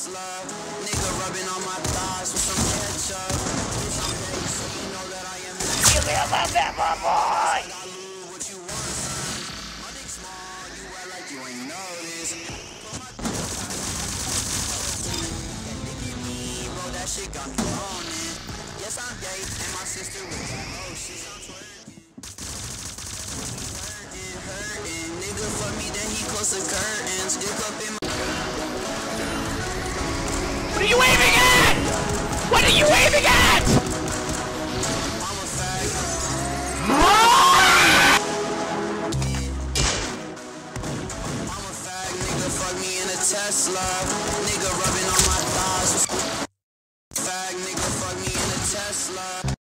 love. Nigga rubbing on my thighs with some ketchup. Some days, so you know that I am. You live up that, my boy! What you want, son? My dick small, you act like you ain't noticed. Bro, that shit got me moaning. Yes, I'm gay, and my sister with oh, she's on twerking. Hurting, nigga, fuck me, then he close the curtains. Dick up in my. What are you aiming at? What are you aiming at?